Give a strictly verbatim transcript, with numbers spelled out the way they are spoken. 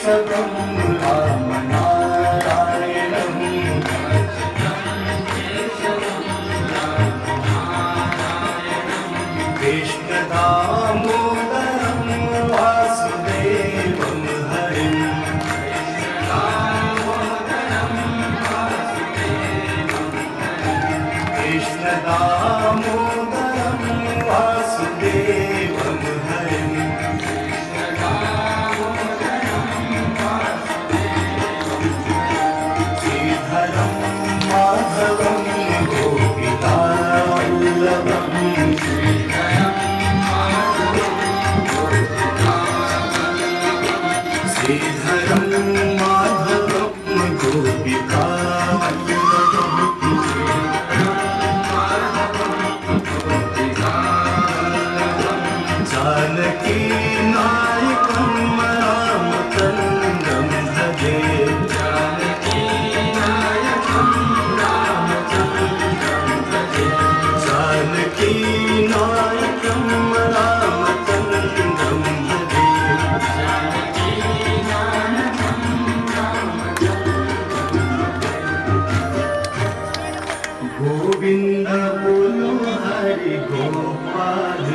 केशवं रामनारायणं कृष्णदामोदरं वासुदेवं हरिं कृष्णदामोदरं वासुदेवं हरिं श्रीधरं माधवं गोपिकावल्लभं श्रीधरं माधवं गोपिकावल्लभं जानकी नायकं रामचन्द्रं भजे जानकी नायकं रामचन्द्रं भजे जानकी नायकं रामचन्द्रं भजे गोविंद बोलो हरि गोपाल